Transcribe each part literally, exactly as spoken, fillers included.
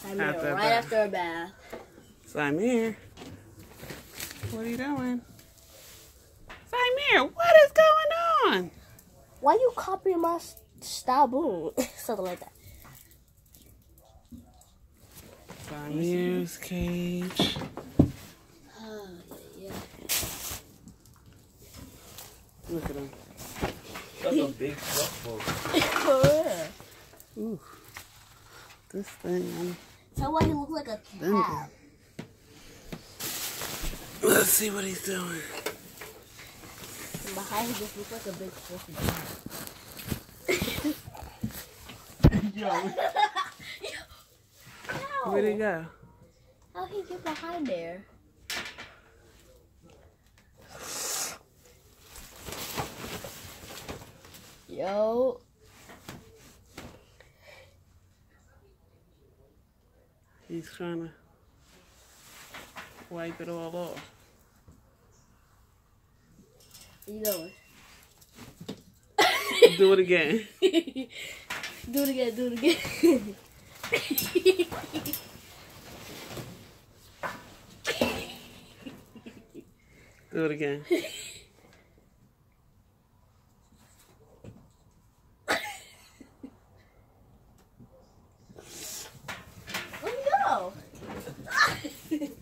Symere, after right bath. after a bath. Symere, what are you doing? Symere, what is going on? Why you copying my style, boom? Something like that. Symere's cage. Oh, yeah, Look at him. That's a big fluff yeah. For real. Ooh, this thing. Tell why he look like a cat. Let's see what he's doing. Behind him just looks like a big fluffy cat. Yo. Where'd he go? How'd he get behind there? Yo. He's trying to wipe it all off. You going? Do it again. Do it again, do it again. Do it again. Where'd he go?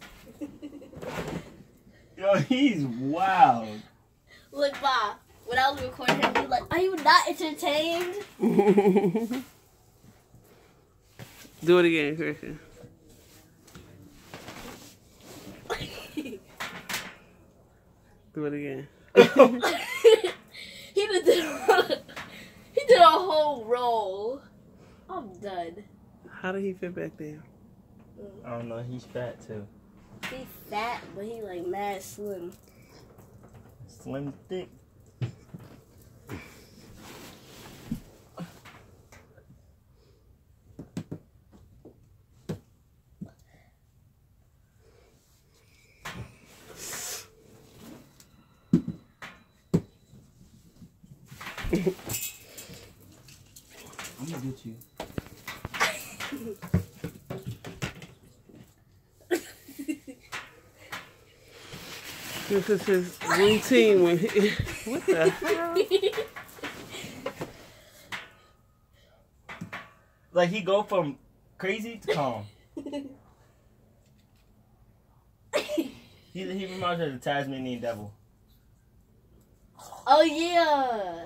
Yo, he's wild. Look, Bob, when I was recording him, he was like, are you not entertained? Do it again, Christian. Do it again. he did a, he did a whole roll. I'm done. How did he fit back there? I don't know, he's fat too. He's fat, but he like mad slim. Slim thick. I'm gonna get you. This is his routine when he... What the hell? Like he go from crazy to calm. he, he reminds me of the Tasmanian devil. Oh, yeah.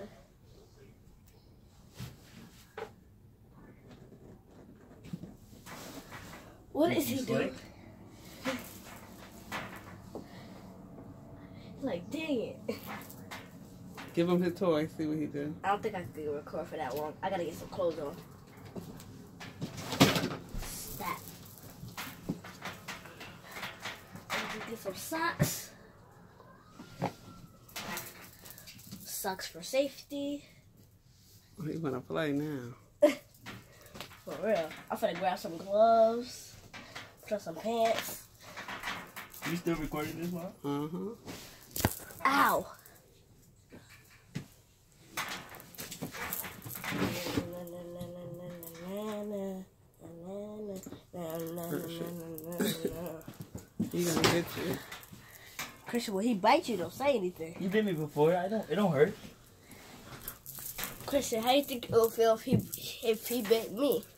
What is he doing? Like, dang it. Give him his toy, see what he do. I don't think I can record for that long. I gotta get some clothes on. That. Get some socks. Socks for safety. He wanna play now. For real. I'm finna grab some gloves. Put on some pants. You still recording this one? Uh-huh. Ow. He gonna get you. Christian, when he bites you, don't say anything. You bit me before. I don't. It don't hurt. Christian, how do you think it would feel if he if he bit me?